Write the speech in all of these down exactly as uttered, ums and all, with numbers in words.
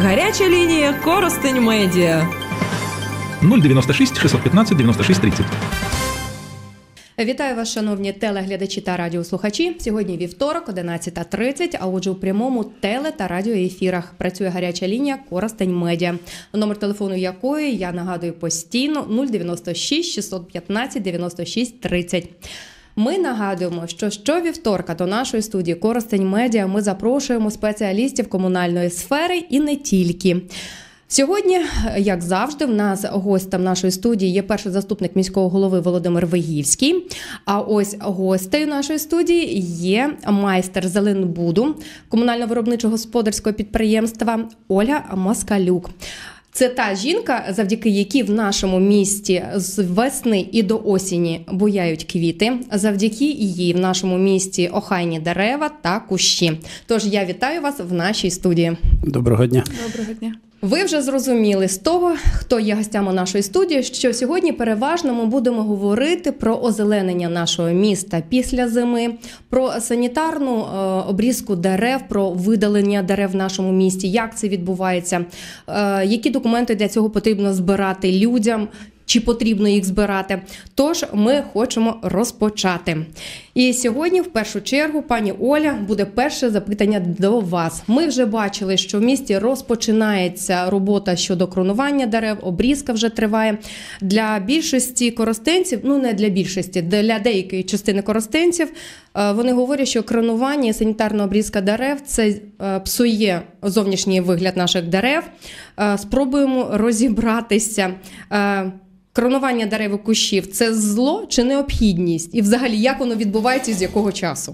Гаряча лінія Коростень Медіа. нуль дев'яносто шість шістсот п'ятнадцять дев'яносто шість тридцять. Вітаю вас, шановні телеглядачі та радіослухачі. Сьогодні вівторок, одинадцята тридцять, а отже у прямому теле- та радіоефірах працює гаряча лінія Коростень Медіа, номер телефону якої, я нагадую постійно, нуль дев'яносто шість шістсот п'ятнадцять дев'яносто шість тридцять. Ми нагадуємо, що щовівторка до нашої студії Коростень Медіа ми запрошуємо спеціалістів комунальної сфери і не тільки. Сьогодні, як завжди, в нас гостем нашої студії є перший заступник міського голови Володимир Вигівський. А ось гостею нашої студії є майстер Зеленбуду комунально-виробничого господарського підприємства Ольга Москалюк. Це та жінка, завдяки якій в нашому місті з весни і до осені буяють квіти, завдяки їй в нашому місті охайні дерева та кущі. Тож я вітаю вас в нашій студії. Доброго дня. Доброго дня. Ви вже зрозуміли з того, хто є гостями нашої студії, що сьогодні переважно ми будемо говорити про озеленення нашого міста після зими, про санітарну е, обрізку дерев, про видалення дерев в нашому місті, як це відбувається, е, які документи для цього потрібно збирати людям, чи потрібно їх збирати. Тож ми хочемо розпочати. І сьогодні, в першу чергу, пані Оля, буде перше запитання до вас. Ми вже бачили, що в місті розпочинається робота щодо кронування дерев, обрізка вже триває. Для більшості коростенців, ну не для більшості, для деякої частини коростенців, вони говорять, що кронування і санітарна обрізка дерев – це псує зовнішній вигляд наших дерев. Спробуємо розібратися. Кронування дерев і кущів – це зло чи необхідність? І взагалі, як воно відбувається і з якого часу?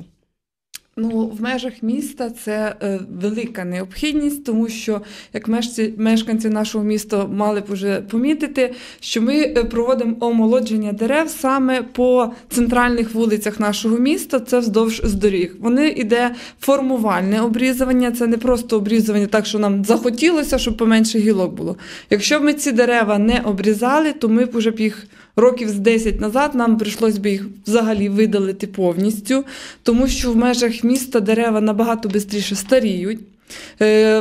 Ну, в межах міста це е, велика необхідність, тому що, як мешці, мешканці нашого міста мали б вже помітити, що ми проводимо омолодження дерев саме по центральних вулицях нашого міста, це вздовж з доріг. Вони йде формувальне обрізування, це не просто обрізування так, що нам захотілося, щоб поменше гілок було. Якщо б ми ці дерева не обрізали, то ми б вже б їх років з десять назад нам прийшлось би їх взагалі видалити повністю, тому що в межах міста дерева набагато швидше старіють. Е,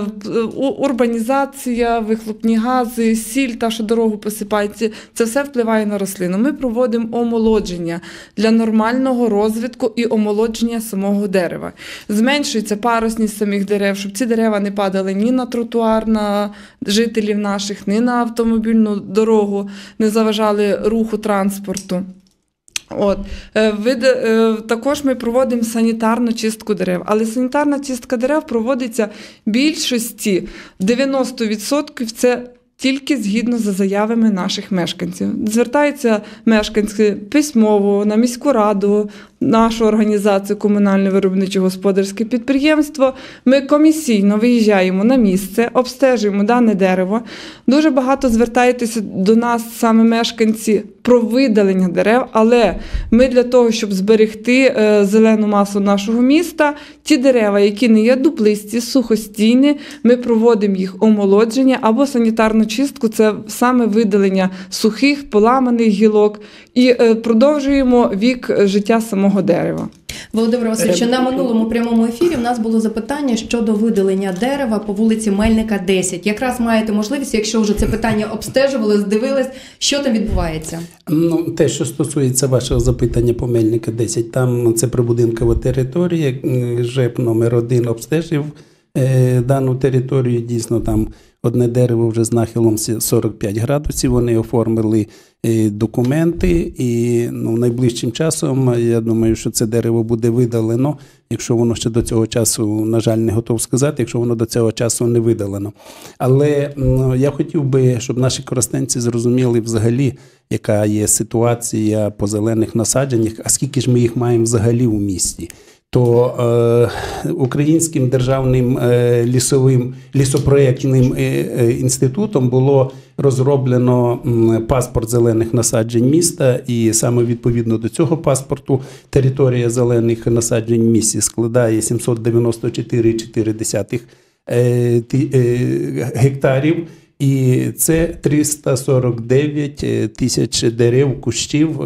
урбанізація, вихлопні гази, сіль, та, що дорогу посипається, це все впливає на рослину. Ми проводимо омолодження для нормального розвитку і омолодження самого дерева. Зменшується парусність самих дерев, щоб ці дерева не падали ні на тротуар, на жителів наших, ні на автомобільну дорогу, не заважали руху транспорту. От. Вид, також ми проводимо санітарну чистку дерев, але санітарна чистка дерев проводиться більшості, дев'яносто відсотків це тільки згідно за заявами наших мешканців. Звертаються мешканці письмово на міську раду, нашу організацію комунальне виробниче господарське підприємство. Ми комісійно виїжджаємо на місце, обстежуємо дане дерево. Дуже багато звертаєтеся до нас саме мешканці про видалення дерев, але ми для того, щоб зберегти е, зелену масу нашого міста, ті дерева, які не є дуплисті, сухостійні, ми проводимо їх омолодження або санітарну чистку, це саме видалення сухих, поламаних гілок, і е, продовжуємо вік життя самого дерева. Володимир Васильович, на минулому прямому ефірі в нас було запитання щодо видалення дерева по вулиці Мельника, десять. Якраз маєте можливість, якщо вже це питання обстежували, здивились, що там відбувається? Ну, те, що стосується вашого запитання по Мельника, десять, там це прибудинкова територія, ЖЕП номер один обстежив е, дану територію, дійсно там одне дерево вже з нахилом сорок п'ять градусів, вони оформили документи і ну, найближчим часом, я думаю, що це дерево буде видалено, якщо воно ще до цього часу, на жаль, не готов сказати, якщо воно до цього часу не видалено. Але ну, я хотів би, щоб наші коростенці зрозуміли взагалі, яка є ситуація по зелених насадженнях, а скільки ж ми їх маємо взагалі у місті. То е, Українським державним е, лісовим, лісопроєктним е, інститутом було розроблено м, паспорт зелених насаджень міста, і саме відповідно до цього паспорту територія зелених насаджень в місті складає сімсот дев'яносто чотири цілих чотири десятих е, е, гектарів. І це триста сорок дев'ять тисяч дерев, кущів,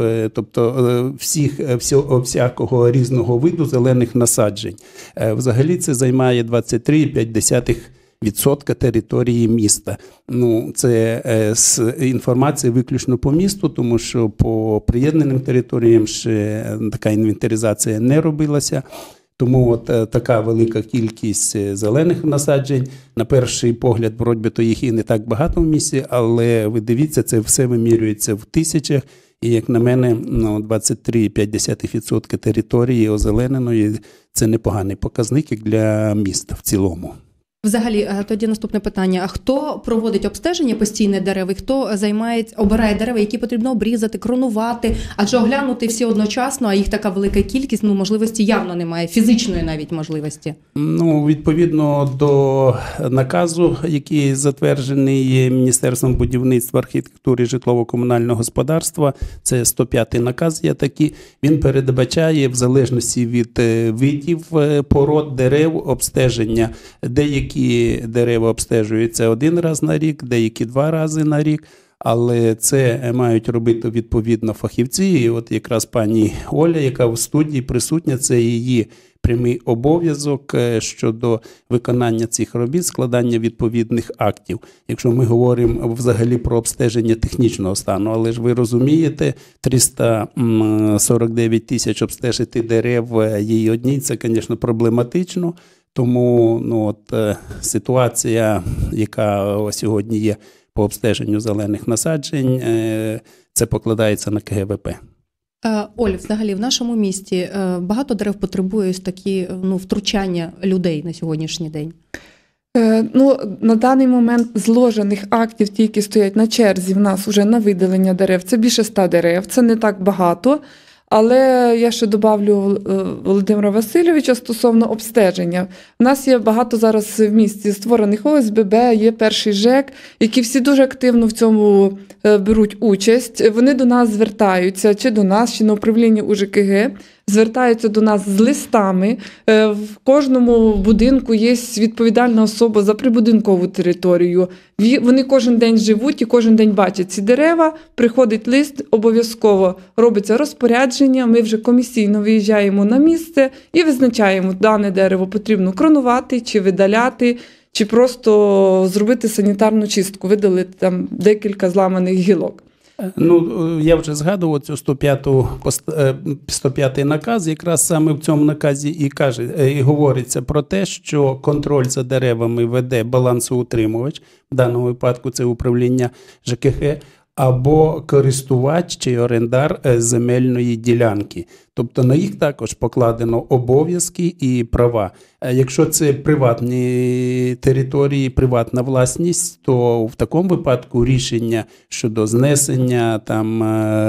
тобто всіх, всього, всякого різного виду зелених насаджень. Взагалі це займає двадцять три цілих п'ять десятих відсотка території міста. Ну, це е, інформація виключно по місту, тому що по приєднаним територіям ще така інвентаризація не робилася. Тому от е, така велика кількість зелених насаджень. На перший погляд, вроді, то їх і не так багато в місті, але ви дивіться, це все вимірюється в тисячах. І, як на мене, ну, двадцять три цілих п'ять десятих відсотка території озелененої – це непоганий показник як для міста в цілому. Взагалі, тоді наступне питання. А хто проводить обстеження постійне дерев і хто займається, обирає дерева, які потрібно обрізати, кронувати? Адже оглянути всі одночасно, а їх така велика кількість, ну, можливості явно немає, фізичної навіть можливості. Ну, відповідно до наказу, який затверджений Міністерством будівництва, архітектури і житлово-комунального господарства, це сто п'ятий наказ є такий, він передбачає в залежності від видів пород дерев обстеження. Деякі Деякі дерева обстежуються один раз на рік, деякі два рази на рік, але це мають робити відповідно фахівці. І от якраз пані Оля, яка в студії присутня, це її прямий обов'язок щодо виконання цих робіт, складання відповідних актів. Якщо ми говоримо взагалі про обстеження технічного стану, але ж ви розумієте, триста сорок дев'ять тисяч обстежити дерев їй одній, це, звісно, проблематично. Тому ну, от, е, ситуація, яка сьогодні є по обстеженню зелених насаджень, е, це покладається на ка ге ве пе. Оль, взагалі в нашому місті багато дерев потребує такі ну, втручання людей на сьогоднішній день? Е, ну, на даний момент зложених актів, ті, які стоять на черзі в нас вже на видалення дерев, це більше ста дерев, це не так багато. Але я ще добавлю Володимира Васильовича стосовно обстеження. У нас є багато зараз в місті створених о ес бе бе, є перший ЖЕК, які всі дуже активно в цьому беруть участь. Вони до нас звертаються, чи до нас, чи на управління у же ке ге, звертаються до нас з листами. В кожному будинку є відповідальна особа за прибудинкову територію. Вони кожен день живуть і кожен день бачать ці дерева. Приходить лист, обов'язково робиться розпорядження. Ми вже комісійно виїжджаємо на місце і визначаємо, дане дерево потрібно кронувати чи видаляти, чи просто зробити санітарну чистку, видалити там декілька зламаних гілок. Ну, я вже згадував цю сто п'ятий наказ, якраз саме в цьому наказі і каже, і говориться про те, що контроль за деревами веде балансоутримувач, в даному випадку це управління же ке ге, або користувач чи орендар земельної ділянки. Тобто на їх також покладено обов'язки і права. Якщо це приватні території, приватна власність, то в такому випадку рішення щодо знесення там,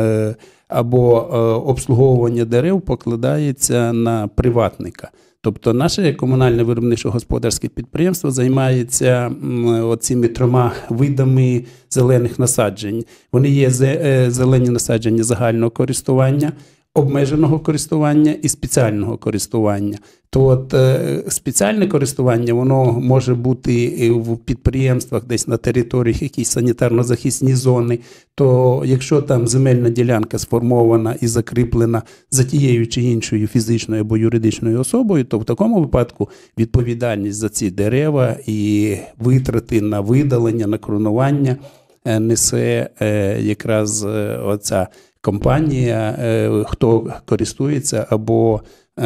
або обслуговування дерев покладається на приватника. Тобто наше комунальне виробничо-господарське підприємство займається оціми трьома видами зелених насаджень. Вони є зелені насадження загального користування, обмеженого користування і спеціального користування. То от спеціальне користування, воно може бути в підприємствах, десь на територіях якісь санітарно-захисні зони, то якщо там земельна ділянка сформована і закріплена за тією чи іншою фізичною або юридичною особою, то в такому випадку відповідальність за ці дерева і витрати на видалення, на кронування несе якраз оця компанія, хто користується або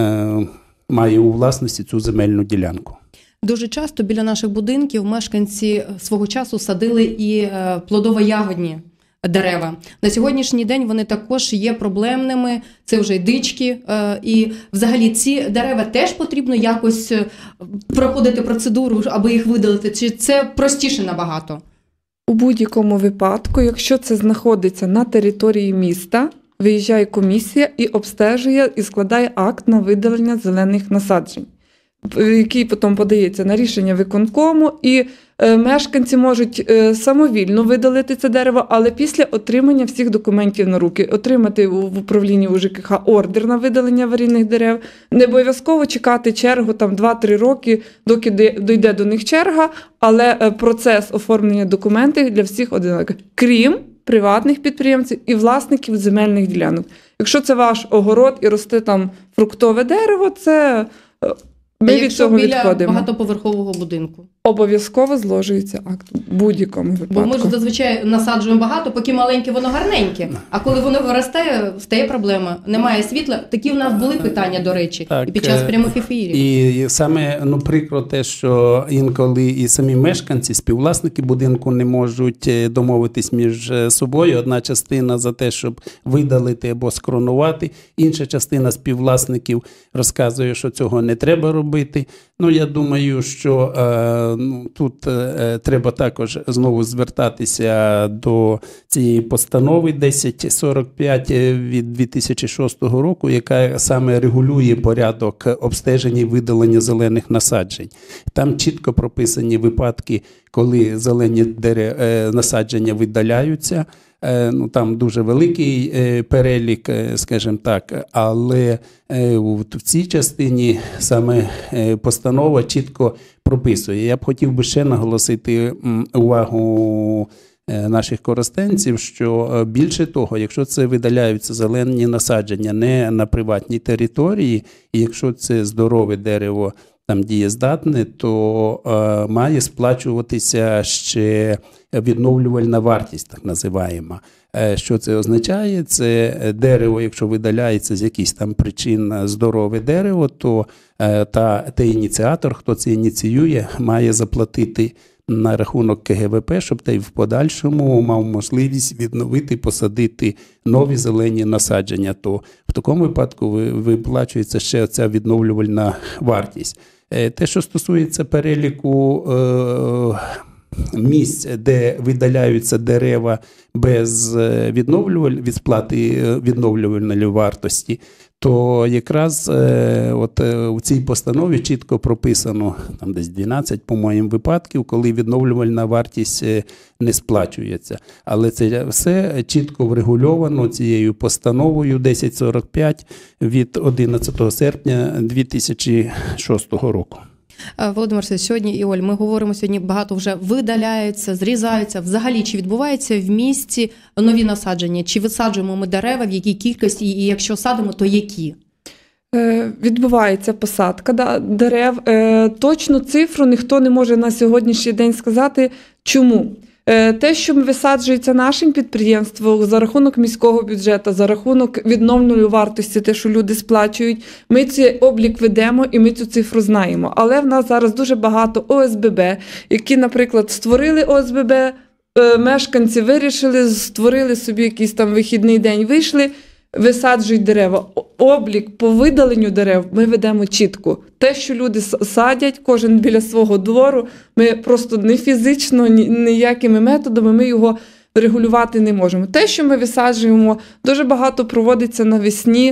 має у власності цю земельну ділянку. Дуже часто біля наших будинків мешканці свого часу садили і плодово-ягодні дерева. На сьогоднішній день вони також є проблемними, це вже й дички. І взагалі ці дерева теж потрібно якось проходити процедуру, аби їх видалити, чи це простіше набагато? У будь-якому випадку, якщо це знаходиться на території міста, виїжджає комісія і обстежує, і складає акт на видалення зелених насаджень, який потім подається на рішення виконкому, і е, мешканці можуть е, самовільно видалити це дерево, але після отримання всіх документів на руки, отримати в, в управлінні у же ке ха ордер на видалення аварійних дерев, не обов'язково чекати чергу там два-три роки, доки дійде до них черга, але е, процес оформлення документів для всіх одинаковий, крім приватних підприємців і власників земельних ділянок. Якщо це ваш огород і росте там фруктове дерево, це ми від цього відходимо. Якщо біля багатоповерхового будинку? обов'язково зложується акт в будь-якому випадку. Бо ми ж зазвичай насаджуємо багато, поки маленьке, воно гарненьке. А коли воно виростає, стає проблема. Немає світла. Такі в нас були питання, до речі, так, і під час прямих ефірів. І саме ну, прикро те, що інколи і самі мешканці, співвласники будинку не можуть домовитись між собою. Одна частина за те, щоб видалити або скронувати, інша частина співвласників розказує, що цього не треба робити. Ну, я думаю, що е, ну, тут е, треба також знову звертатися до цієї постанови десять сорок п'ять від дві тисячі шостого року, яка саме регулює порядок обстеження і видалення зелених насаджень. Там чітко прописані випадки, коли зелені дерев, е, насадження видаляються. Ну, там дуже великий перелік, скажімо так, але в цій частині саме постанова чітко прописує. Я б хотів би ще наголосити увагу наших коростенців, що більше того, якщо це видаляються зелені насадження не на приватній території, і якщо це здорове дерево, там дієздатне, то е, має сплачуватися ще відновлювальна вартість, так називаємо. Е, що це означає? Це дерево, якщо видаляється з якихось там причин здорове дерево, то е, та, той ініціатор, хто це ініціює, має заплатити на рахунок ке ге ве пе, щоб той в подальшому мав можливість відновити, посадити нові зелені насадження. То в такому випадку виплачується ще ця відновлювальна вартість. Те, що стосується переліку е, місць, де видаляються дерева без відновлюваль, від сплати відновлювальної вартості, то якраз е, от, е, у цій постанові чітко прописано, там десь дванадцять, по-моєму, випадків, коли відновлювальна вартість е, не сплачується. Але це все чітко врегульовано цією постановою десять сорок п'ять від одинадцятого серпня дві тисячі шостого року. Володимир, сьогодні, і Оль, ми говоримо сьогодні, багато вже видаляються, зрізаються. Взагалі, чи відбувається в місті нові насадження? Чи висаджуємо ми дерева, в якій кількості, і якщо садимо, то які? Е, відбувається посадка да, дерев. Е, точну цифру ніхто не може на сьогоднішній день сказати. Чому? Те, що висаджується нашим підприємством за рахунок міського бюджету, за рахунок відновленої вартості, те, що люди сплачують, ми цей облік ведемо і ми цю цифру знаємо. Але в нас зараз дуже багато о ес бе бе, які, наприклад, створили о ес бе бе, мешканці вирішили, створили собі якийсь там вихідний день, вийшли, висаджують дерева. Облік по видаленню дерев ми ведемо чітко. Те, що люди садять, кожен біля свого двору, ми просто не фізично, ніякими методами ми його регулювати не можемо. Те, що ми висаджуємо, дуже багато проводиться навесні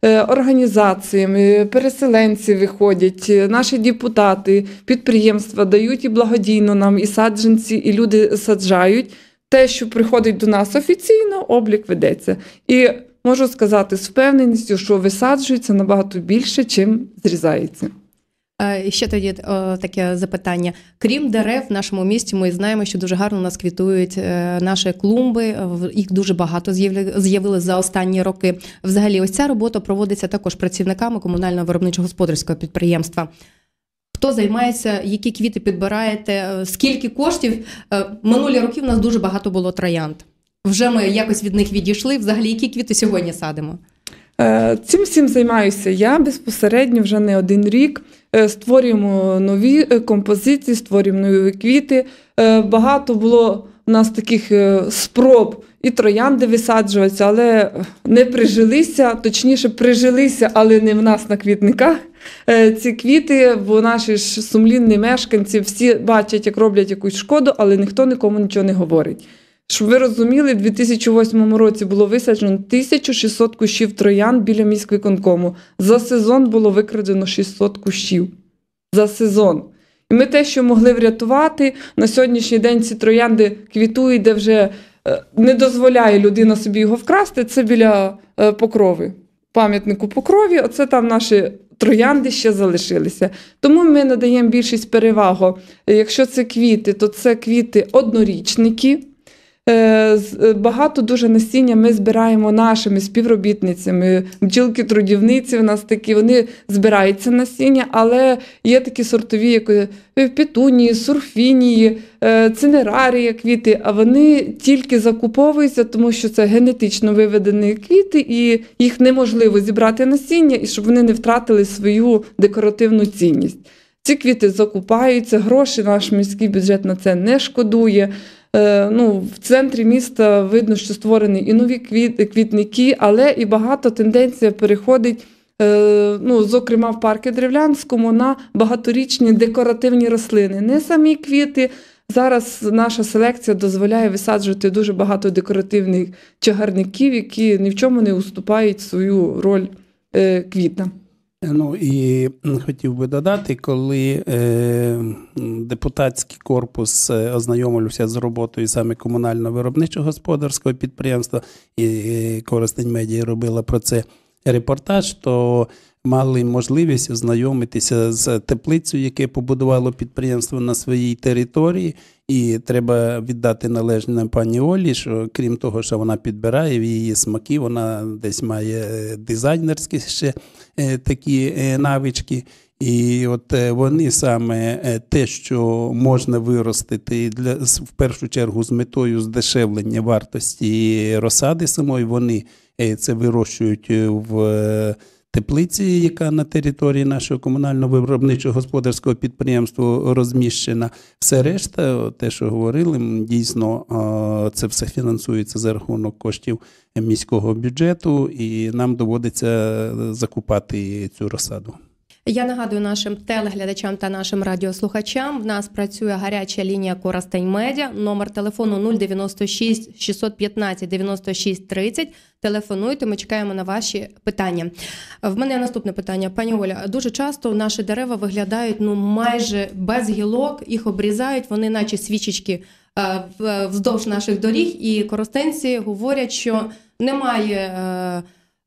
організаціями, переселенці виходять, наші депутати, підприємства дають і благодійно нам, і саджанці, і люди саджають. Те, що приходить до нас офіційно, облік ведеться. І можу сказати з впевненістю, що висаджується набагато більше, чим зрізається. І ще тоді о, таке запитання. Крім дерев в нашому місті, ми знаємо, що дуже гарно у нас квітують наші клумби, їх дуже багато з'явилось за останні роки. Взагалі, ось ця робота проводиться також працівниками комунального виробничо-господарського підприємства. Хто займається, які квіти підбираєте, скільки коштів? Минулі роки в нас дуже багато було троянд. Вже ми якось від них відійшли. Взагалі, які квіти сьогодні садимо? Цим всім займаюся я безпосередньо вже не один рік. Створюємо нові композиції, створюємо нові квіти. Багато було у нас таких спроб і троянди висаджуватися, але не прижилися, точніше прижилися, але не в нас на квітниках. Ці квіти, бо наші ж сумлінні мешканці всі бачать, як роблять якусь шкоду, але ніхто нікому нічого не говорить. Щоб ви розуміли, в дві тисячі восьмому році було висаджено тисяча шістсот кущів троянд біля міськвиконкому. За сезон було викрадено шістсот кущів. За сезон. І ми те, що могли врятувати, на сьогоднішній день ці троянди квітують, де вже не дозволяє людина собі його вкрасти, це біля Покрови. Пам'ятнику Покрові, оце там наші троянди ще залишилися. Тому ми надаємо більшість перевагу. Якщо це квіти, то це квіти однорічники. Багато дуже насіння ми збираємо нашими співробітницями, бджілки-трудівниці в нас такі, вони збирають це насіння, але є такі сортові, як петунії, сурфінії, цинерарія, квіти, а вони тільки закуповуються, тому що це генетично виведені квіти, і їх неможливо зібрати насіння, і щоб вони не втратили свою декоративну цінність. Ці квіти закупаються, гроші наш міський бюджет на це не шкодує. Ну, в центрі міста видно, що створені і нові квіт, квітники, але і багато тенденція переходить, ну, зокрема в парку Древлянському, на багаторічні декоративні рослини. Не самі квіти. Зараз наша селекція дозволяє висаджувати дуже багато декоративних чагарників, які ні в чому не уступають свою роль квітам. Ну і хотів би додати, коли е, депутатський корпус ознайомився з роботою саме комунально-виробничого господарського підприємства, і Коростень Медіа робила про це репортаж, то мали можливість ознайомитися з теплицею, яке побудувало підприємство на своїй території. І треба віддати належне пані Олі, що крім того, що вона підбирає в її смаки, вона десь має дизайнерські ще такі навички. І от вони саме те, що можна виростити для, в першу чергу з метою здешевлення вартості розсади самої, вони це вирощують в теплиці, яка на території нашого комунально-виробничого господарського підприємства розміщена. Все решта, те, що говорили, дійсно це все фінансується за рахунок коштів міського бюджету, і нам доводиться закупати цю розсаду. Я нагадую нашим телеглядачам та нашим радіослухачам, в нас працює гаряча лінія Коростень Медіа, номер телефону нуль дев'яносто шість шістсот п'ятнадцять дев'яносто шість тридцять. Телефонуйте, ми чекаємо на ваші питання. В мене наступне питання. Пані Оля, дуже часто наші дерева виглядають ну майже без гілок, їх обрізають, вони наче свічечки вздовж наших доріг, і коростенці говорять, що немає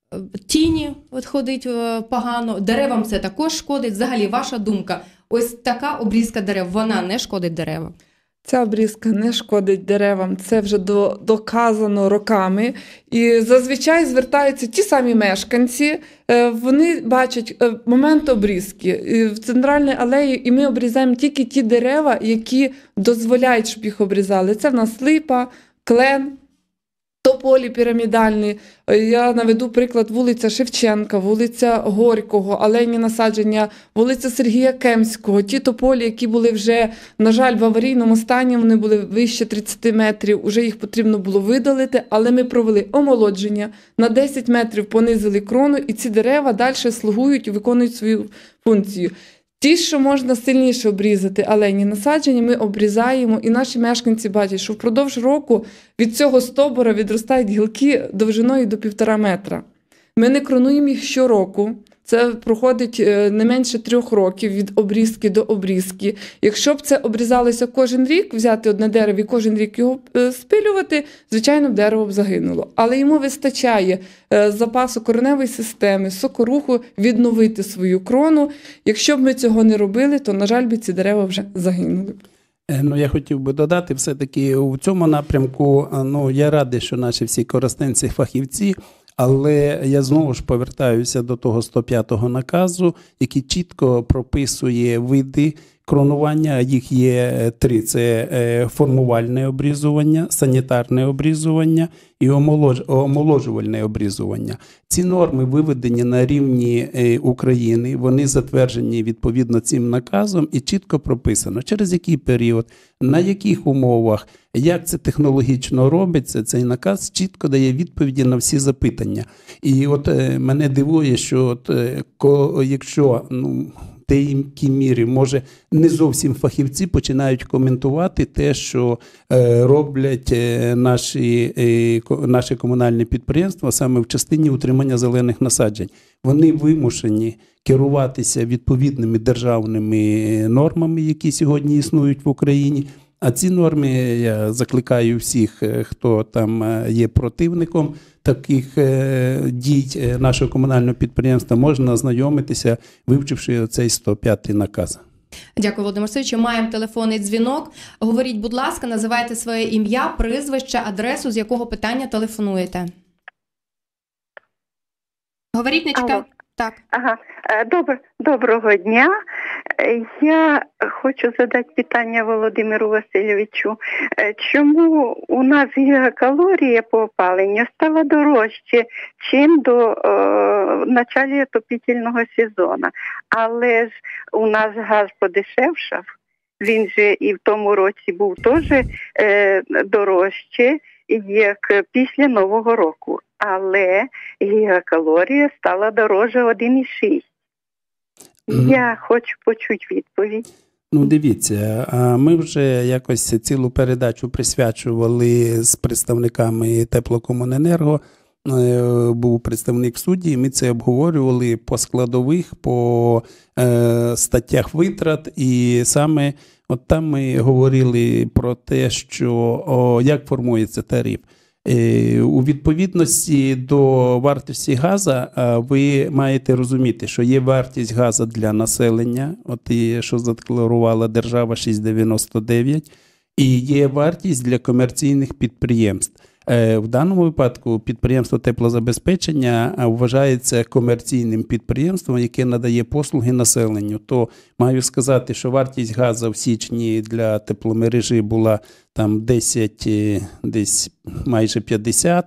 тіні, от ходить погано, деревам це також шкодить. Взагалі, ваша думка, ось така обрізка дерев, вона не шкодить деревам? Ця обрізка не шкодить деревам, це вже до, доказано роками. І зазвичай звертаються ті самі мешканці, вони бачать момент обрізки в центральній алеї, і ми обрізаємо тільки ті дерева, які дозволяють, щоб їх обрізали. Це в нас липа, клен, тополі пірамідальні. Я наведу приклад: вулиця Шевченка, вулиця Горького, алейні насадження, вулиця Сергія Кемського. Ті тополі, які були вже, на жаль, в аварійному стані, вони були вище тридцять метрів, уже їх потрібно було видалити, але ми провели омолодження, на десять метрів понизили крону, і ці дерева далі слугують і виконують свою функцію. Ті, що можна сильніше обрізати алейні насадження, ми обрізаємо, і наші мешканці бачать, що впродовж року від цього стовбура відростають гілки довжиною до півтора метра. Ми не кронуємо їх щороку. Це проходить не менше трьох років від обрізки до обрізки. Якщо б це обрізалося кожен рік, взяти одне дерево і кожен рік його спилювати, звичайно, дерево б загинуло. Але йому вистачає запасу кореневої системи, сокоруху відновити свою крону. Якщо б ми цього не робили, то, на жаль, би ці дерева вже загинули. Ну, я хотів би додати, все-таки у цьому напрямку, ну, я радий, що наші всі коростенці фахівці, але я знову ж повертаюся до того сто п'ятого наказу, який чітко прописує види кронування. Їх є три. Це формувальне обрізування, санітарне обрізування і омоложувальне обрізування. Ці норми виведені на рівні України, вони затверджені відповідно цим наказом і чітко прописано, через який період, на яких умовах, як це технологічно робиться. Цей наказ чітко дає відповіді на всі запитання. І от мене дивує, що от, якщо, ну, в деякій мірі, може, не зовсім фахівці починають коментувати те, що е, роблять е, наші, е, наші комунальні підприємства саме в частині утримання зелених насаджень. Вони вимушені керуватися відповідними державними нормами, які сьогодні існують в Україні. А ці норми, я закликаю всіх, хто там є противником таких дій нашого комунального підприємства, можна ознайомитися, вивчивши цей сто п'ятий наказ. Дякую, Володимир Васильович. Маємо телефонний дзвінок. Говоріть, будь ласка, називайте своє ім'я, прізвище, адресу, з якого питання телефонуєте. Говоріть, не чекайте. Так. Ага. Добр, доброго дня. Я хочу задати питання Володимиру Васильовичу. Чому у нас гігакалорія по опаленню стала дорожче, чим до е, начала отопительного сезону? Але ж у нас газ подешевшав. Він же і в тому році був теж е, дорожче, як після Нового року. Але гігакалорія стала дорожче один і шість. Mm. Я хочу почути відповідь. Ну, дивіться, ми вже якось цілу передачу присвячували з представниками Теплокомуненерго. Був представник судді, ми це обговорювали по складових, по е, статтях витрат, і саме от там ми говорили про те, що о, як формується тариф. Е, у відповідності до вартості газу ви маєте розуміти, що є вартість газу для населення, от і що задекларувала держава шість дев'яносто дев'ять, і є вартість для комерційних підприємств. В даному випадку підприємство теплозабезпечення вважається комерційним підприємством, яке надає послуги населенню. То маю сказати, що вартість газу в січні для тепломережі була там десять, десь майже п'ятдесят,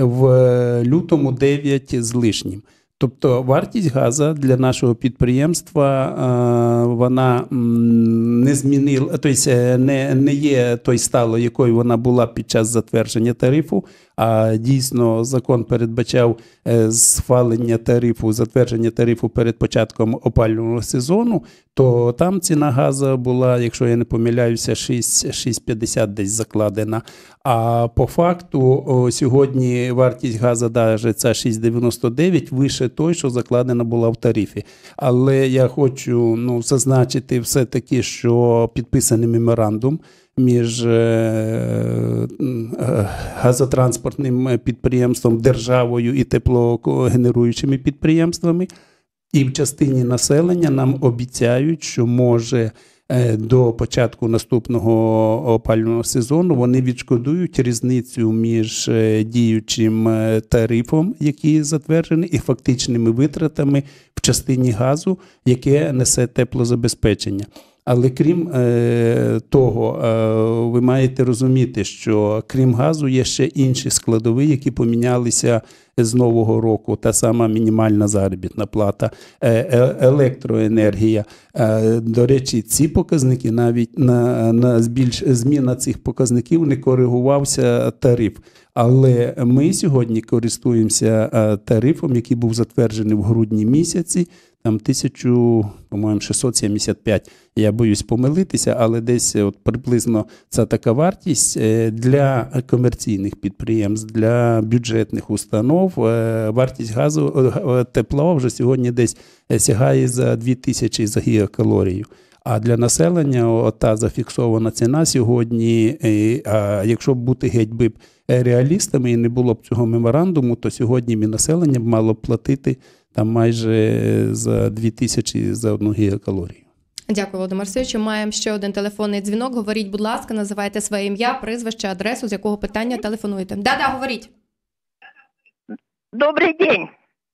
в лютому дев'ять з лишнім. Тобто вартість газу для нашого підприємства, вона не змінила, тобто не, не є той стало, якою вона була під час затвердження тарифу, а дійсно закон передбачав схвалення тарифу, затвердження тарифу перед початком опалювального сезону, то там ціна газу була, якщо я не помиляюся, шість п'ятдесят десь закладена. А по факту о, сьогодні вартість газу навіть це шість дев'яносто дев'ять, вище той, що закладена була в тарифі. Але я хочу ну, зазначити все-таки, що підписаний меморандум між е, газотранспортним підприємством, державою і теплогенеруючими підприємствами. І в частині населення нам обіцяють, що може до початку наступного опалювального сезону вони відшкодують різницю між діючим тарифом, який затверджений, і фактичними витратами в частині газу, яке несе теплозабезпечення. Але крім е, того, е, ви маєте розуміти, що крім газу є ще інші складові, які помінялися з нового року. Та сама мінімальна заробітна плата, е, е, електроенергія. Е, до речі, ці показники, навіть на, на збільш, зміна цих показників не коригувався тариф. Але ми сьогодні користуємося е, тарифом, який був затверджений в грудні місяці, там тисяча, по-моєму, шістсот сімдесят п'ять. Я боюсь помилитися, але десь от приблизно це така вартість для комерційних підприємств, для бюджетних установ. Вартість газу, тепла вже сьогодні десь сягає за дві тисячі за гігакалорію. А для населення та зафіксована ціна сьогодні, а якщо б бути геть би реалістами і не було б цього меморандуму, то сьогодні б населення б мало б платити там майже за дві тисячі за одну гігакалорію. Дякую, Володимир Васильович. Маємо ще один телефонний дзвінок. Говоріть, будь ласка, називайте своє ім'я, прізвище, адресу, з якого питання телефонуєте. Да-да, говоріть. Добрый день.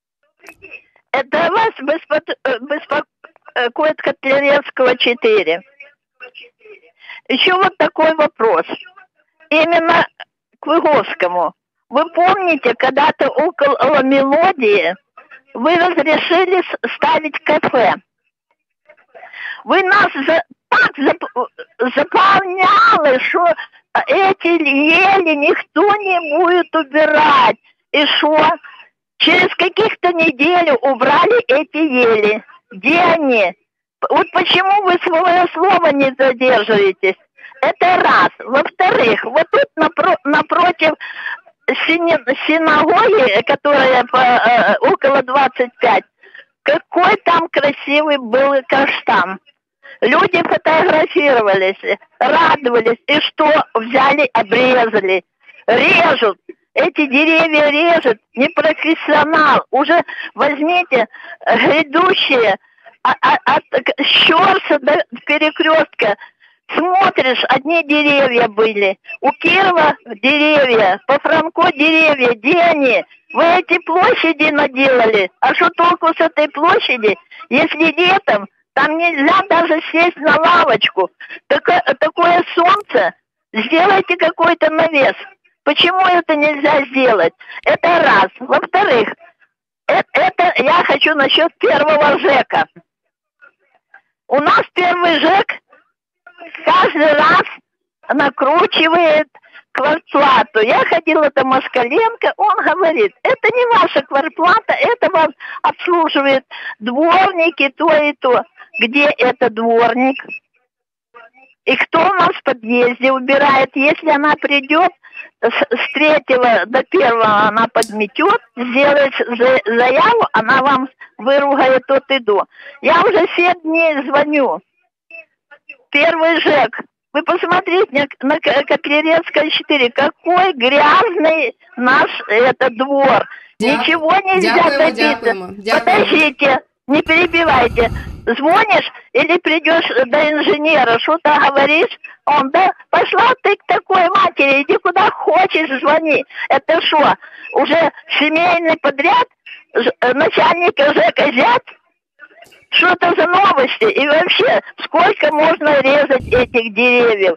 Это вас беспокоит Котляревского четыре. Еще вот такой вопрос. Именно к Выговскому. Вы помните, когда-то около мелодии вы разрешили ставить кафе. Вы нас за, так зап, заполняли, что эти ели никто не будет убирать. И что? Через каких-то недель убрали эти ели. Где они? Вот почему вы свое слово не задерживаетесь? Это раз. Во-вторых, вот тут напро- напротив синагоги, которая по, э, около двадцать пять, какой там красивый был каштан. Люди фотографировались, радовались, и что взяли, обрезали. Режут. Эти деревья режет непрофессионал. Уже возьмите грядущие а- а- от Щорса до перекрестка смотришь, одни деревья были. У Кирова деревья, по Франко деревья. Где они? Вы эти площади наделали. А что толку с этой площади, если летом там нельзя даже сесть на лавочку? Такое, такое солнце. Сделайте какой-то навес. Почему это нельзя сделать? Это раз. Во-вторых, это, это я хочу насчет первого ЖЭКа. У нас первый ЖЭК каждый раз накручивает квартплату. Я ходила до Москаленко, он говорит, это не ваша квартплата, это вас обслуживает дворники, то и то. Где это дворник? И кто у нас в подъезде убирает? Если она придет, с, с третьего до первого она подметет, сделает за, заяву, она вам выругает от и до. Я уже семь дней звоню. Первый ЖЭК. Вы посмотрите на, на Котляревская четыре. Какой грязный наш этот двор. Дя... Ничего нельзя дякуємо, добиться. дякуємо, дякуємо. Подождите, не перебивайте. Звонишь или придешь до инженера, что-то говоришь, он, да, пошла ты к такой матери, иди куда хочешь, звони. Это что, уже семейный подряд, начальника ЖЭКа зять? Что это за новости? И вообще, сколько можно резать этих деревьев?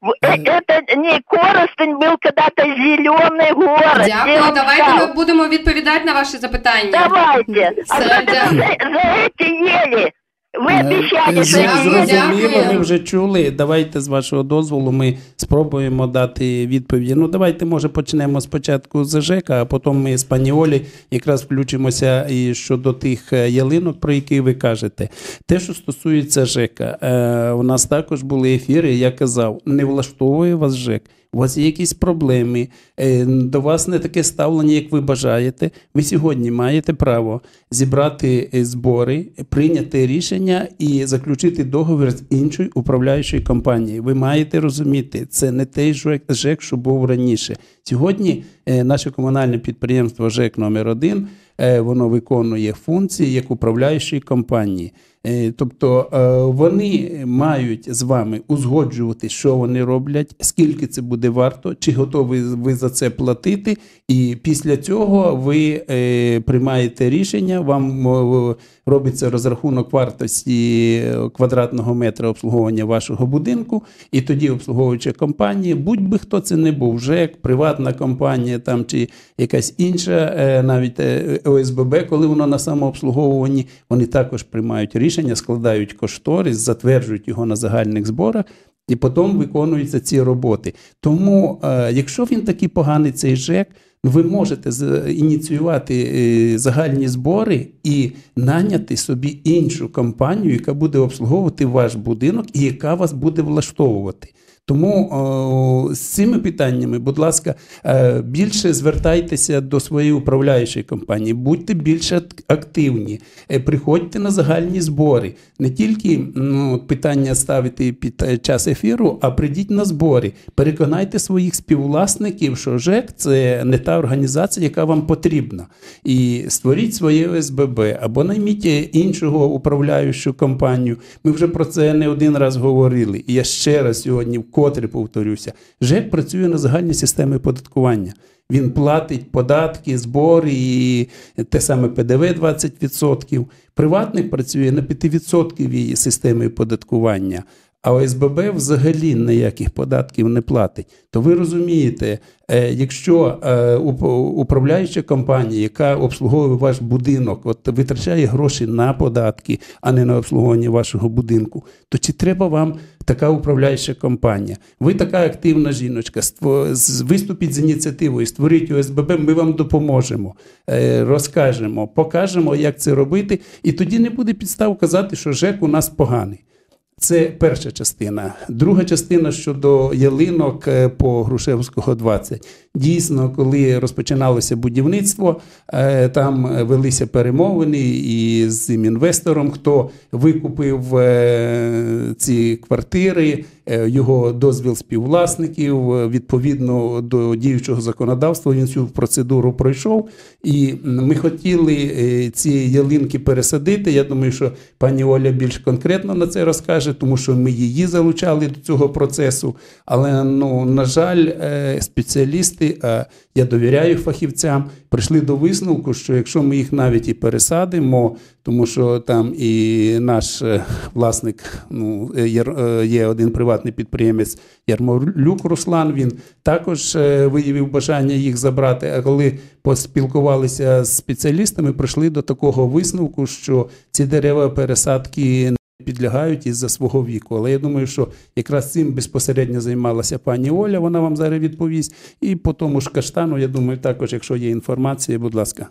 Это не Коростень был когда-то зеленый город. Дякую, давайте ми будемо відповідати на ваші запитання. Давайте. А Все, за, дякую. за, за эти ели ви обіцяли, що Дякую, Зрозуміло, дякую. ми вже чули. Давайте, з вашого дозволу, ми спробуємо дати відповіді. Ну, давайте, може, почнемо спочатку з ЖЕКа, а потім ми з пані Олі якраз включимося і щодо тих ялинок, про які ви кажете. Те, що стосується ЖЕКа, е, у нас також були ефіри, я казав, не влаштовує вас ЖЕК. У вас є якісь проблеми, до вас не таке ставлення, як ви бажаєте. Ви сьогодні маєте право зібрати збори, прийняти рішення і заключити договір з іншою управляючою компанією. Ви маєте розуміти, це не той ЖЕК, що був раніше. Сьогодні наше комунальне підприємство ЖЕК номер один, воно виконує функції як управляючої компанії. Тобто вони мають з вами узгоджувати, що вони роблять, скільки це буде варто, чи готові ви за це платити, і після цього ви приймаєте рішення, вам робиться розрахунок вартості квадратного метра обслуговування вашого будинку, і тоді обслуговуюча компанія, будь-би хто це не був, ЖЕК, приватна компанія там, чи якась інша, навіть О С Б Б, коли воно на самообслуговуванні, вони також приймають рішення, складають кошторис, затверджують його на загальних зборах, і потім виконуються ці роботи. Тому, якщо він такий поганий, цей ЖЕК, ви можете ініціювати загальні збори і наняти собі іншу компанію, яка буде обслуговувати ваш будинок і яка вас буде влаштовувати. Тому о, з цими питаннями, будь ласка, більше звертайтеся до своєї управляючої компанії, будьте більш активні, приходьте на загальні збори. Не тільки ну, питання ставити під час ефіру, а прийдіть на збори. Переконайте своїх співвласників, що ЖЕК – це не та організація, яка вам потрібна. І створіть своє О С Б Б або найміть іншого управляючу компанію. Ми вже про це не один раз говорили. І я ще раз сьогодні вкотре повторюся. ЖЕК працює на загальній системі податкування. Він платить податки, збори і те саме П Д В двадцять відсотків. Приватник працює на п'ятивідсотковій системі податкування. А О С Б Б взагалі ніяких податків не платить. То ви розумієте, якщо управляюча компанія, яка обслуговує ваш будинок, от витрачає гроші на податки, а не на обслуговування вашого будинку, то чи треба вам така управляюча компанія? Ви така активна жіночка, виступіть з ініціативою, створіть О С Б Б, ми вам допоможемо, розкажемо, покажемо, як це робити, і тоді не буде підстав казати, що ЖЕК у нас поганий. Це перша частина. Друга частина щодо ялинок по Грушевського, двадцять. Дійсно, коли розпочиналося будівництво, там велися перемовини і з інвестором, хто викупив ці квартири, його дозвіл співвласників, відповідно до діючого законодавства, він цю процедуру пройшов. І ми хотіли ці ялинки пересадити. Я думаю, що пані Оля більш конкретно на це розкаже, тому що ми її залучали до цього процесу. Але, ну, на жаль, спеціалісти, а я довіряю фахівцям, прийшли до висновку, що якщо ми їх навіть і пересадимо, тому що там і наш власник, ну, є один приватний підприємець Ярмолюк Руслан, він також виявив бажання їх забрати, а коли поспілкувалися з спеціалістами, прийшли до такого висновку, що ці дерева пересадки не підлягають із-за свого віку. Але я думаю, що якраз цим безпосередньо займалася пані Оля, вона вам зараз відповість. І по тому ж каштану, я думаю, також, якщо є інформація, будь ласка.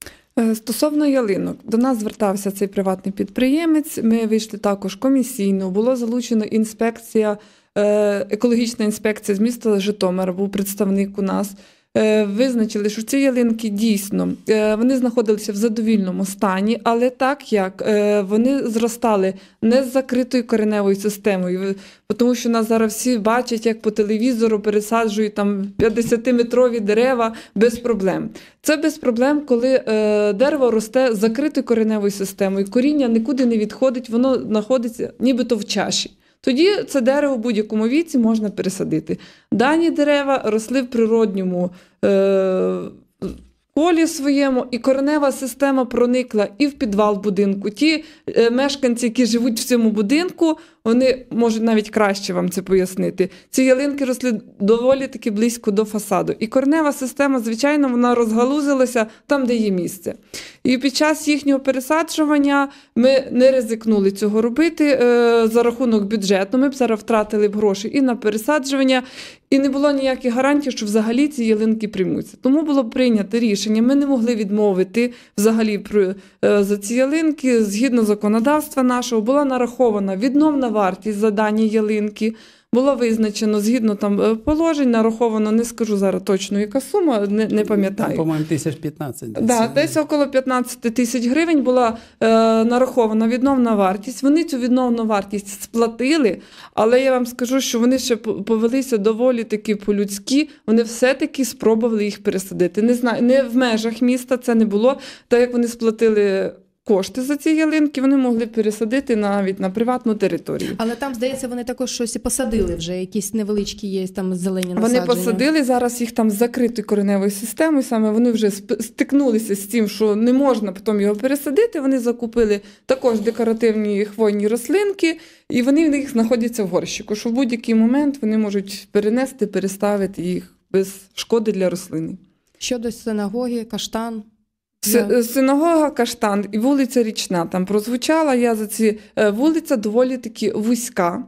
Стосовно ялинок, до нас звертався цей приватний підприємець, ми вийшли також комісійно, було залучено інспекція, екологічна інспекція з міста Житомира, був представник у нас. Визначили, що ці ялинки дійсно, вони знаходилися в задовільному стані, але так як вони зростали не з закритою кореневою системою, тому що нас зараз всі бачать, як по телевізору пересаджують там п'ятдесятиметрові дерева без проблем. Це без проблем, коли дерево росте з закритою кореневою системою, коріння нікуди не відходить, воно знаходиться нібито в чаші. Тоді це дерево в будь-якому віці можна пересадити. Дані дерева росли в природньому е- колі своєму, і коренева система проникла і в підвал будинку. Ті е- мешканці, які живуть в цьому будинку, вони можуть навіть краще вам це пояснити. Ці ялинки росли доволі таки близько до фасаду. І коренева система, звичайно, вона розгалузилася там, де є місце. І під час їхнього пересаджування ми не ризикнули цього робити е, за рахунок бюджету. Ми б зараз втратили б гроші і на пересаджування, і не було ніяких гарантій, що взагалі ці ялинки приймуться. Тому було прийнято рішення. Ми не могли відмовити взагалі про, е, за ці ялинки. Згідно законодавства нашого була нарахована відновна вартість за дані ялинки. Було визначено, згідно там положень, нараховано, не скажу зараз точно, яка сума, не, не пам'ятаю. Там, по-моєму, тисяч п'ятнадцять. Десь. Да, десь около п'ятнадцять тисяч гривень була е, нарахована відновна вартість. Вони цю відновну вартість сплатили, але я вам скажу, що вони ще повелися доволі таки по-людськи, вони все-таки спробували їх пересадити. Не знаю, не в межах міста це не було, так як вони сплатили кошти за ці ялинки, вони могли пересадити навіть на приватну територію. Але там, здається, вони також щось і посадили вже, якісь невеличкі є там зелені насадження. Вони посадили, зараз їх там з закритою кореневою системою, саме вони вже стикнулися з тим, що не можна потім його пересадити, вони закупили також декоративні хвойні рослинки, і вони в них знаходяться в горщику, що в будь-який момент вони можуть перенести, переставити їх без шкоди для рослини. Щодо синагоги, каштан? Синагога, каштан і вулиця Річна там прозвучала. Я за ці вулиця доволі таки вузька.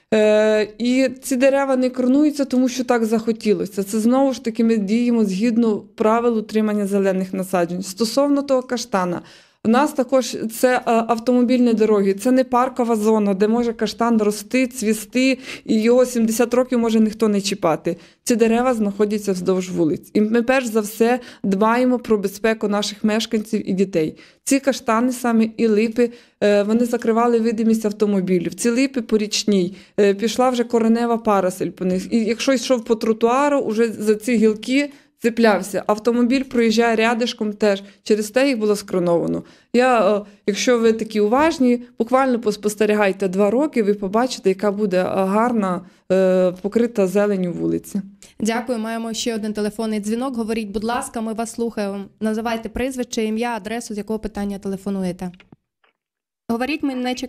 Е, і ці дерева не коронуються, тому що так захотілося. Це знову ж таки ми діємо згідно правил утримання зелених насаджень. Стосовно того каштана, у нас також це автомобільні дороги, це не паркова зона, де може каштан рости, цвісти, і його сімдесят років може ніхто не чіпати. Ці дерева знаходяться вздовж вулиць. І ми перш за все дбаємо про безпеку наших мешканців і дітей. Ці каштани саме і липи, вони закривали видимість автомобілів. Ці липи по річній, пішла вже коренева парасель по них. І якщо йшов по тротуару, вже за ці гілки цеплявся. Автомобіль проїжджає рядишком теж. Через те їх було скроновано. Я, якщо ви такі уважні, буквально поспостерігайте два роки, ви побачите, яка буде гарна, покрита зеленю вулиця. Дякую. Маємо ще один телефонний дзвінок. Говоріть, будь ласка, ми вас слухаємо. Називайте прізвище, ім'я, адресу, з якого питання телефонуєте. Говоріть, Миннечик.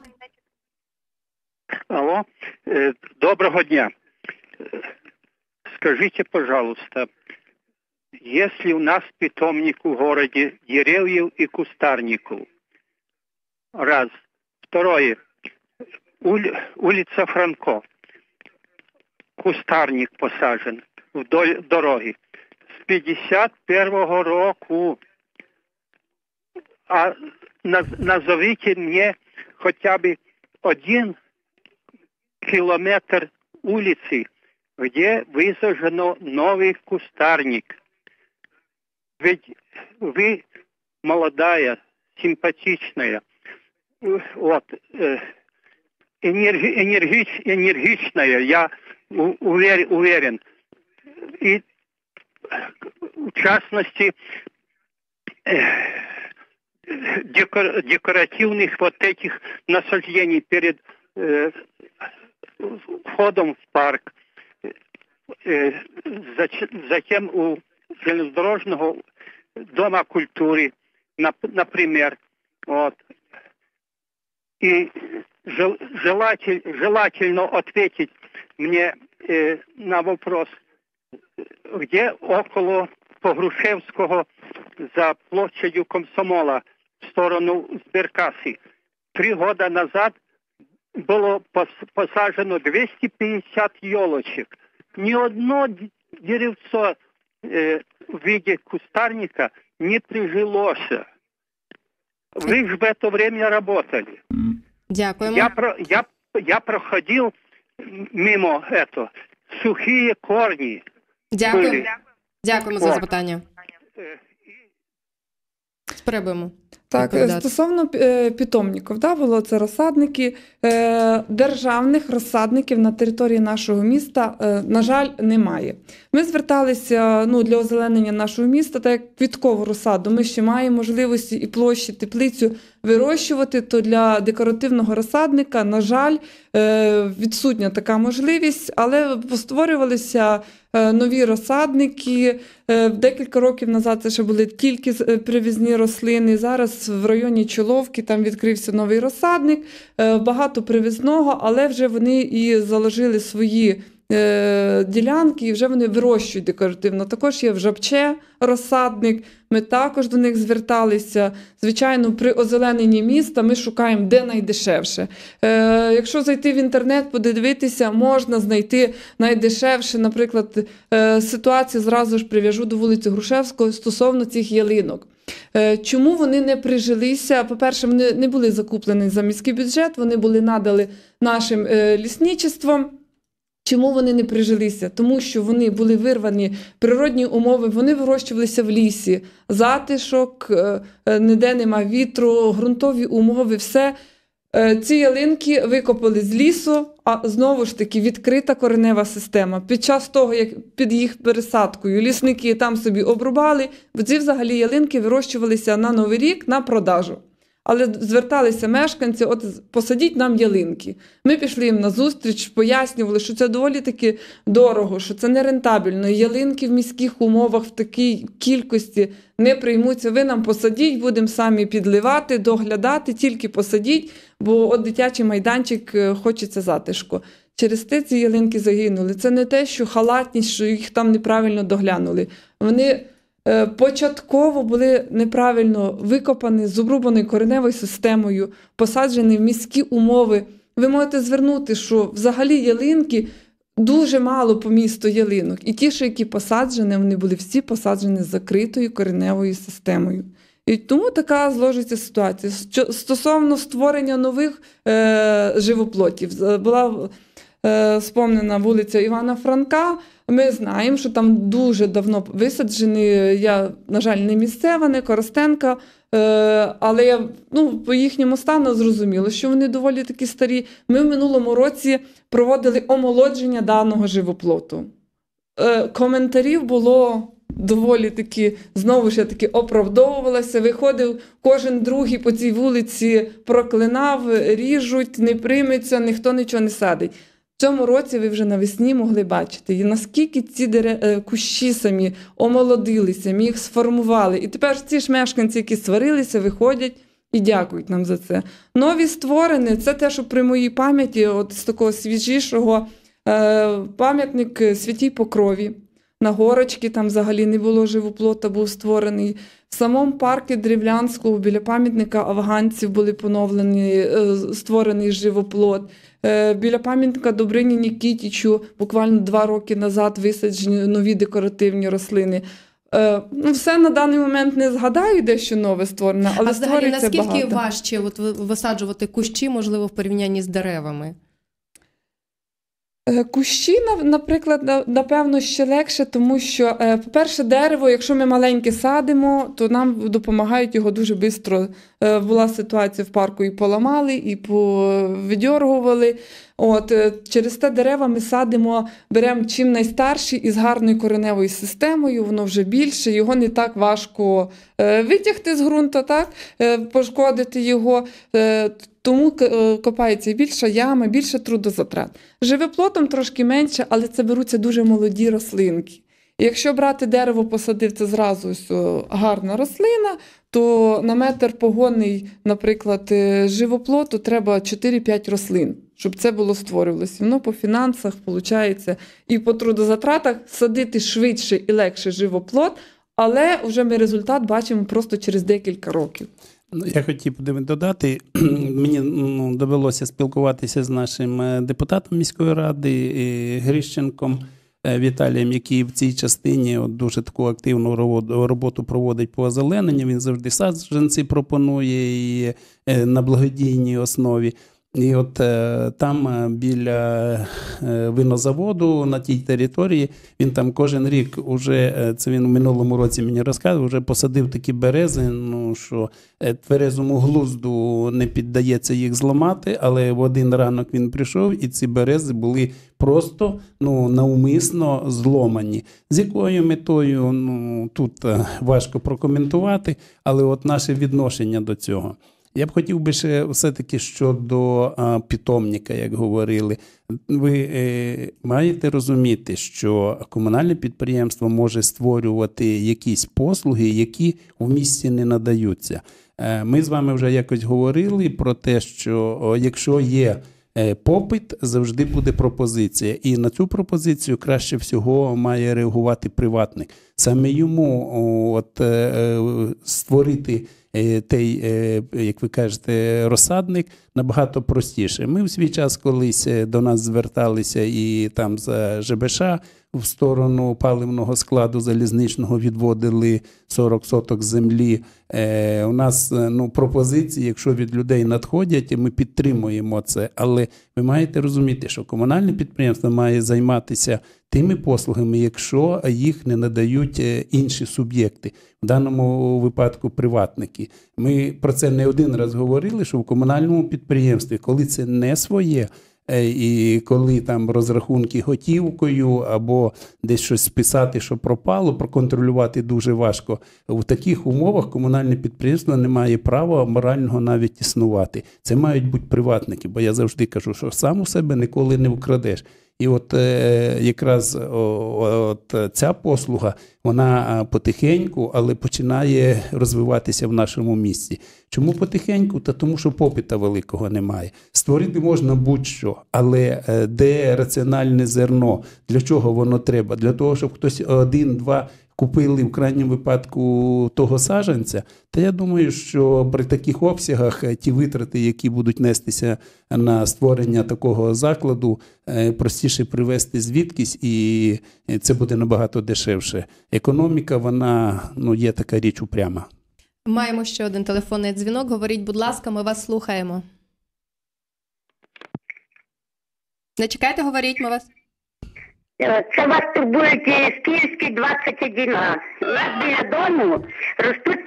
Алло. Доброго дня. Скажите, пожалуйста, есть ли у нас питомник в городе деревьев и кустарников? Раз. Второе. Ули, улица Франко. Кустарник посажен вдоль дороги. С пятьдесят первого року. А назовите мне хотя бы один километр улицы, где высажено новый кустарник. Ведь вы молодая, симпатичная, вот, энерги, энергич, энергичная, я уверен, уверен. И в частности, декор, декоративных вот этих насаждений перед э, входом в парк. Э, затем у железнодорожного дома культуры, например, вот. И жел, желатель, желательно ответить мне э, на вопрос, где около Погрушевского за площадью Комсомола в сторону сберкассы три года назад было посажено двести пятьдесят елочек. Ни одно деревцо э, в виде кустарника не прижилось. Вы же в это время работали. Дякуємо. Я, про, я, я проходил мимо этого. Сухие корни. Дякую. Были. Дякуємо за О. запитання. Спробуємо. Так, відповідати. стосовно е, питомників, да, було це розсадники. Е, державних розсадників на території нашого міста, е, на жаль, немає. Ми зверталися, ну, для озеленення нашого міста, так як квіткову розсаду. Ми ще маємо можливості і площі, теплицю вирощувати, то для декоративного розсадника, на жаль, е, відсутня така можливість, але постворювалися е, нові розсадники. Е, декілька років назад це ще були тільки привізні рослини. Зараз в районі Чоловки там відкрився новий розсадник, е, багато привізного, але вже вони і заложили свої е, ділянки, і вже вони вирощують декоративно. Також є в Жабче розсадник, ми також до них зверталися. Звичайно, при озелененні міста ми шукаємо, де найдешевше. Е, якщо зайти в інтернет, подивитися, можна знайти найдешевше, наприклад, е, ситуацію зразу ж прив'яжу до вулиці Грушевського стосовно цих ялинок. Чому вони не прижилися? По-перше, вони не були закуплені за міський бюджет, вони були надані нашим лісничеством. Чому вони не прижилися? Тому що вони були вирвані, природні умови, вони вирощувалися в лісі, затишок, ніде нема вітру, ґрунтові умови, все. Ці ялинки викопали з лісу, а знову ж таки відкрита коренева система. Під час того, як під їх пересадкою лісники там собі обрубали, бо ці взагалі ялинки вирощувалися на Новий рік на продажу. Але зверталися мешканці, от посадіть нам ялинки. Ми пішли їм на зустріч, пояснювали, що це доволі таки дорого, що це нерентабельно. Ялинки в міських умовах в такій кількості не приймуться. Ви нам посадіть, будемо самі підливати, доглядати, тільки посадіть, бо от дитячий майданчик хочеться затишку. Через те ці ялинки загинули. Це не те, що халатність, що їх там неправильно доглянули. Вони початково були неправильно викопані, з обрубаною кореневою системою, посаджені в міські умови. Ви можете звернути, що взагалі ялинки дуже мало по місту ялинок. І ті, що які посаджені, вони були всі посаджені з закритою кореневою системою. І тому така зложиться ситуація. Стосовно створення нових е, живоплотів, була е, спомнена вулиця Івана Франка. Ми знаємо, що там дуже давно висаджені, я, на жаль, не місцева, не Коростенка, е, але я, ну, по їхньому стану зрозуміло, що вони доволі такі старі. Ми в минулому році проводили омолодження даного живоплоту. Е, коментарів було доволі таки, знову ж я таки оправдовувалася, виходив кожен другий по цій вулиці, проклинав, ріжуть, не прийметься, ніхто нічого не садить. В цьому році ви вже навесні могли бачити, і наскільки ці дере... кущі самі омолодилися, ми їх сформували. І тепер ці ж мешканці, які сварилися, виходять і дякують нам за це. Нові створені, це те, що при моїй пам'яті, от з такого свіжішого, е... пам'ятник Святій Покрові. На горочці там взагалі не було живоплота, був створений. В самому парку Древлянського біля пам'ятника афганців були поновлені, створений живоплот. Біля пам'ятника Добрині Нікітічу буквально два роки назад висаджені нові декоративні рослини. Ну, все на даний момент не згадаю, дещо нове створене, але а взагалі, створюється багато. наскільки важче от, висаджувати кущі, можливо, в порівнянні з деревами? Кущі, наприклад, напевно, ще легше, тому що, по-перше, дерево, якщо ми маленьке садимо, то нам допомагають його дуже швидко. Була ситуація в парку, і поламали, і повидьоргували. От, через те дерева ми садимо, беремо чим найстарші і з гарною кореневою системою, воно вже більше, його не так важко витягти з ґрунту, так, пошкодити його. Тому копається більша яма, більше трудозатрат. Живоплотом трошки менше, але це беруться дуже молоді рослинки. І якщо брати дерево, посадив, це зразу ось гарна рослина, то на метр погонний, наприклад, живоплоту треба чотири-п'ять рослин, щоб це було створювалося. Воно по фінансах, виходить, і по трудозатратах садити швидше і легше живоплот, але вже ми результат бачимо просто через декілька років. Я хотів додати, мені ну, довелося спілкуватися з нашим депутатом міської ради Грищенком Віталієм, який в цій частині от, дуже таку активну роботу проводить по озелененню. Він завжди саджанці пропонує і на благодійній основі. І от там біля винозаводу на тій території, він там кожен рік, уже, це він в минулому році мені розказував, вже посадив такі берези, ну, що тверезому глузду не піддається їх зламати, але в один ранок він прийшов, і ці берези були просто ну, навмисно зломані. З якою метою, ну, тут важко прокоментувати, але от наше відношення до цього. Я б хотів би ще все-таки щодо а, питомника, як говорили. Ви е, маєте розуміти, що комунальне підприємство може створювати якісь послуги, які в місті не надаються. Е, ми з вами вже якось говорили про те, що о, якщо є е, попит, завжди буде пропозиція. І на цю пропозицію краще всього має реагувати приватник. Саме йому о, от, е, створити той, як ви кажете, розсадник набагато простіше. Ми в свій час колись до нас зверталися і там за ЖБШ в сторону паливного складу залізничного відводили сорок соток землі. Е, у нас ну, пропозиції, якщо від людей надходять, ми підтримуємо це. Але ви маєте розуміти, що комунальне підприємство має займатися тими послугами, якщо їх не надають інші суб'єкти, в даному випадку приватники. Ми про це не один раз говорили, що в комунальному підприємстві, коли це не своє, і коли там розрахунки готівкою або десь щось списати, що пропало, проконтролювати дуже важко. В таких умовах комунальне підприємство не має права морального навіть існувати. Це мають бути приватники, бо я завжди кажу, що сам у себе ніколи не вкрадеш. І от е, якраз о, от ця послуга, вона потихеньку, але починає розвиватися в нашому місті. Чому потихеньку? Та тому, що попита великого немає. Створити можна будь-що, але е, де раціональне зерно? Для чого воно треба? Для того, щоб хтось один-два купили в крайньому випадку того саджанця, та я думаю, що при таких обсягах ті витрати, які будуть нестися на створення такого закладу, простіше привезти звідкись, і це буде набагато дешевше. Економіка, вона ну, є така річ упряма. Маємо ще один телефонний дзвінок. Говоріть, будь ласка, ми вас слухаємо. Не чекайте, говоріть, ми вас. Це вас турбує Київський двадцять один А. У нас біля дому ростуть,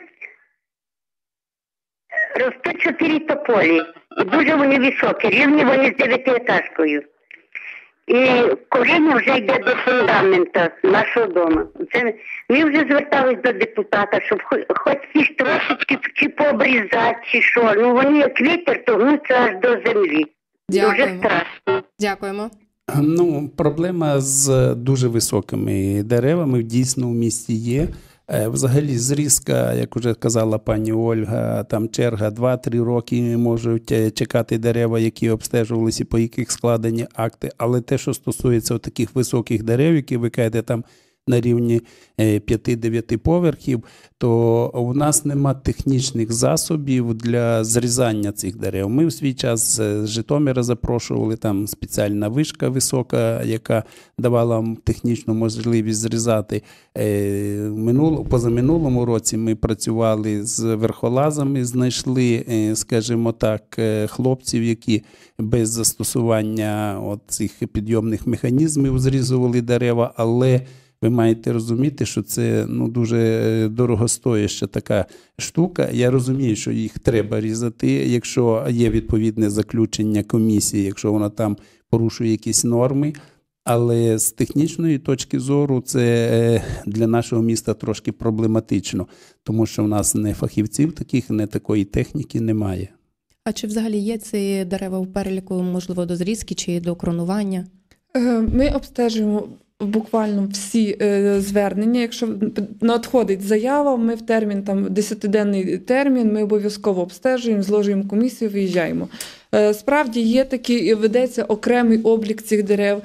ростуть чотири тополі. І дуже вони високі, рівні вони з дев'ятиетажкою. І коріння вже йде до фундамента нашого дому. Це, ми вже звертались до депутата, щоб хоч, хоч їх трошечки чи пообрізати, чи що. Ну вони як вітер, то гнуться аж до землі. Дякуємо. Дуже страшно. Дякуємо. Ну, проблема з дуже високими деревами дійсно в місті є. Взагалі зрізка, як вже казала пані Ольга, там черга два-три роки можуть чекати дерева, які обстежувалися, по яких складені акти. Але те, що стосується таких високих дерев, які ви кажете, там на рівні п'яти-дев'яти поверхів, то у нас нема технічних засобів для зрізання цих дерев. Ми в свій час з Житомира запрошували, там спеціальна вишка висока, яка давала нам технічну можливість зрізати. Позаминулому році ми працювали з верхолазами, знайшли, скажімо так, хлопців, які без застосування от цих підйомних механізмів зрізували дерева, але ви маєте розуміти, що це ну, дуже дорогостояща така штука. Я розумію, що їх треба різати, якщо є відповідне заключення комісії, якщо вона там порушує якісь норми. Але з технічної точки зору це для нашого міста трошки проблематично, тому що в нас не фахівців таких, не такої техніки немає. А чи взагалі є ці дерева в переліку, можливо, до зрізки чи до кронування? Ми обстежуємо буквально всі е, звернення. Якщо надходить заява, ми в термін, там десятиденний термін, ми обов'язково обстежуємо, зложуємо комісію, виїжджаємо. Е, справді є такі, ведеться окремий облік цих дерев.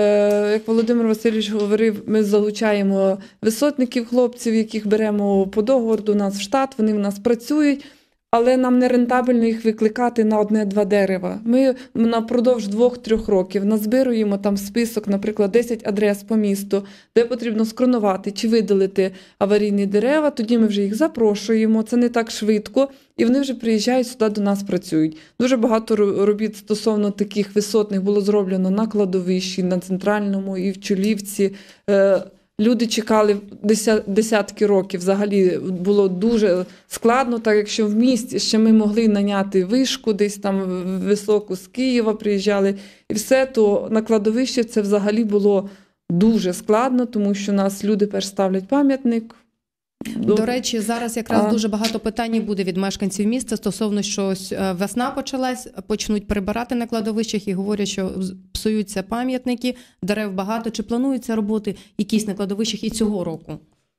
Е, як Володимир Васильович говорив, ми залучаємо висотників, хлопців, яких беремо по договору до нас в штат, вони в нас працюють. Але нам не рентабельно їх викликати на одне-два дерева. Ми напродовж двох-трьох років назбируємо там список, наприклад, десять адрес по місту, де потрібно скронувати чи видалити аварійні дерева, тоді ми вже їх запрошуємо, це не так швидко, і вони вже приїжджають сюди до нас, працюють. Дуже багато робіт стосовно таких висотних було зроблено на кладовищі, на Центральному і в Чулівці. Люди чекали десятки років, взагалі було дуже складно, так якщо в місті ще ми могли наняти вишку, десь там високу з Києва приїжджали і все, то на кладовищі це взагалі було дуже складно, тому що нас люди перш ставлять пам'ятник. До, До речі, зараз якраз а... дуже багато питань буде від мешканців міста стосовно, що весна почалась, почнуть прибирати на кладовищах і говорять, що псуються пам'ятники, дерев багато. Чи плануються роботи якісь на кладовищах і цього року?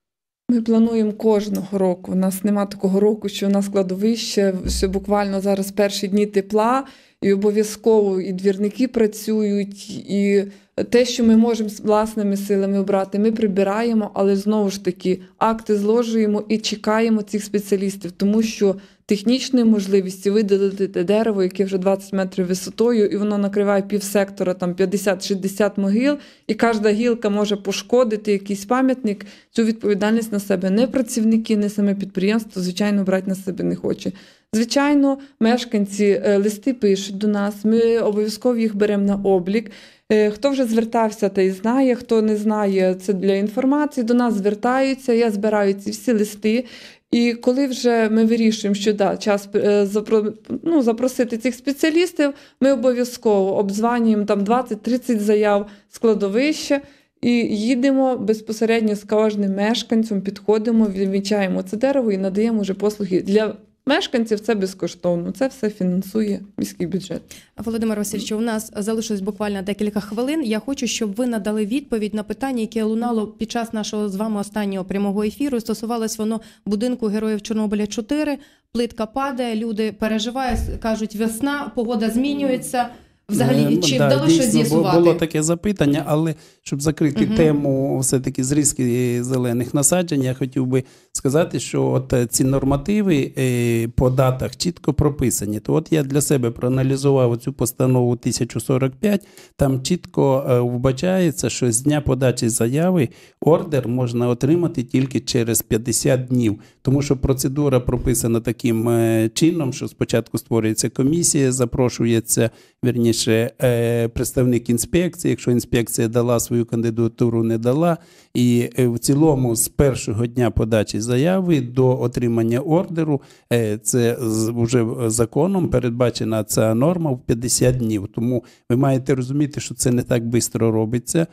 Ми плануємо кожного року. У нас нема такого року, що у нас кладовище, що буквально зараз перші дні тепла, і обов'язково і двірники працюють, і те, що ми можемо власними силами обрати, ми прибираємо, але знову ж таки акти зложуємо і чекаємо цих спеціалістів, тому що технічної можливості видалити те дерево, яке вже двадцять метрів висотою, і воно накриває півсектора, там п'ятдесят-шістдесят могил, і кожна гілка може пошкодити якийсь пам'ятник. Цю відповідальність на себе не працівники, не саме підприємство, звичайно, брати на себе не хоче. Звичайно, мешканці листи пишуть до нас, ми обов'язково їх беремо на облік. Хто вже звертався, той знає, хто не знає, це для інформації, до нас звертаються, я збираю ці всі листи. І коли вже ми вирішуємо, що да, час запро, ну, запросити цих спеціалістів, ми обов'язково обдзванюємо там двадцять-тридцять заяв з кладовища і їдемо безпосередньо з кожним мешканцем, підходимо, відмічаємо це дерево і надаємо вже послуги для мешканців. Це безкоштовно, це все фінансує міський бюджет. Володимир Васильович, у нас залишилось буквально декілька хвилин. Я хочу, щоб ви надали відповідь на питання, яке лунало під час нашого з вами останнього прямого ефіру. Стосувалось воно будинку Героїв Чорнобиля чотири. Плитка падає, люди переживають, кажуть, весна, погода змінюється. Взагалі, чи да, вдалося щось з'ясувати? Було таке запитання, але щоб закрити угу. тему все-таки зрізки зелених насаджень, я хотів би сказати, що от ці нормативи по датах чітко прописані. То от я для себе проаналізував цю постанову тисяча сорок п'ять, там чітко вбачається, що з дня подачі заяви ордер можна отримати тільки через п'ятдесят днів. Тому що процедура прописана таким чином, що спочатку створюється комісія, запрошується, вірніше, представник інспекції, якщо інспекція дала свою кандидатуру, не дала. І в цілому з першого дня подачі заяви до отримання ордеру, це вже законом передбачена ця норма в п'ятдесят днів. Тому ви маєте розуміти, що це не так швидко робиться.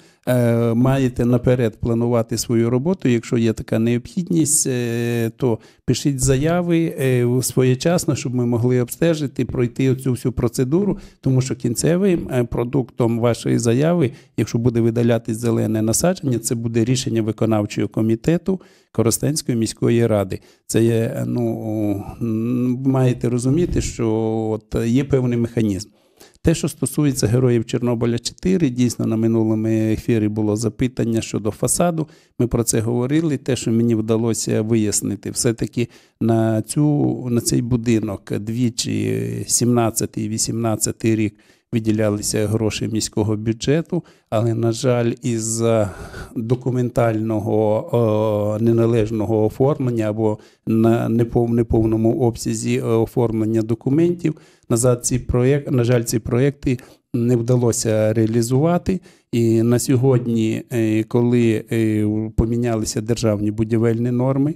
Маєте наперед планувати свою роботу. Якщо є така необхідність, то пишіть заяви своєчасно, щоб ми могли обстежити, пройти цю всю процедуру, тому що кінцевим продуктом вашої заяви, якщо буде видалятись зелене насадження, це буде рішення виконавчого комітету Коростенської міської ради. Це є, ну, маєте розуміти, що от є певний механізм. Те, що стосується Героїв Чорнобиля чотири, дійсно на минулому ефірі було запитання щодо фасаду. Ми про це говорили. Те, що мені вдалося вияснити, все-таки на, цю, на цей будинок двічі сімнадцятий і вісімнадцятий рік виділялися гроші міського бюджету, але, на жаль, із-за документального о, неналежного оформлення або на непов, неповному обсязі оформлення документів, назад ці проєкт, на жаль, ці проєкти не вдалося реалізувати. І на сьогодні, коли помінялися державні будівельні норми,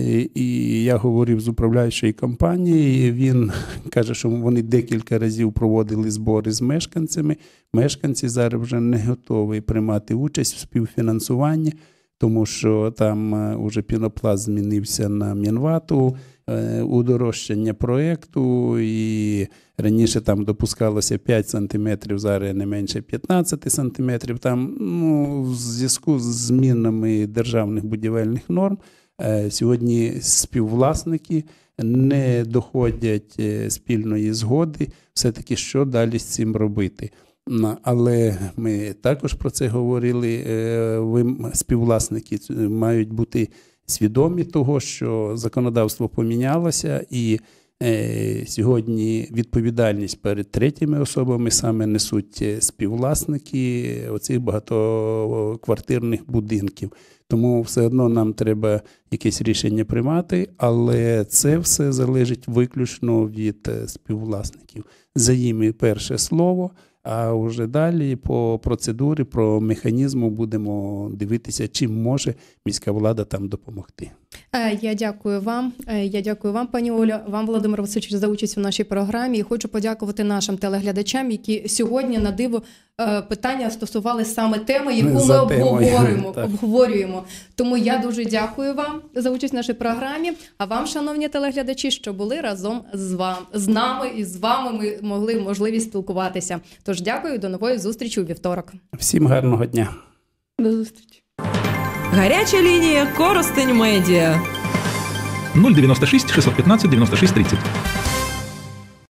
і я говорив з управляючою компанією, він каже, що вони декілька разів проводили збори з мешканцями. Мешканці зараз вже не готові приймати участь в співфінансуванні, тому що там уже пінопласт змінився на Мінвату, удорожчання проєкту, і раніше там допускалося п'ять сантиметрів, зараз не менше п'ятнадцять сантиметрів. Там, ну, в зв'язку з змінами державних будівельних норм сьогодні співвласники не доходять спільної згоди, все-таки що далі з цим робити. Але ми також про це говорили, співвласники мають бути свідомі того, що законодавство помінялося, і сьогодні відповідальність перед третіми особами саме несуть співвласники оцих багатоквартирних будинків. Тому все одно нам треба якесь рішення приймати, але це все залежить виключно від співвласників. За ними перше слово, а вже далі по процедурі, про механізму будемо дивитися, чим може міська влада там допомогти. Я дякую вам. Я дякую вам, пані Оля, вам, Володимир Васильович, за участь у нашій програмі. І хочу подякувати нашим телеглядачам, які сьогодні на диво питання стосували саме теми, яку за ми темою. обговорюємо, Так. обговорюємо. Тому я дуже дякую вам за участь в нашій програмі. А вам, шановні телеглядачі, що були разом з вами, з нами і з вами ми могли можливість спілкуватися. Тож дякую, до нової зустрічі у вівторок. Всім гарного дня. До зустрічі. Гаряча лінія Коростень Медіа. нуль дев'яносто шість шістсот п'ятнадцять дев'яносто шість тридцять.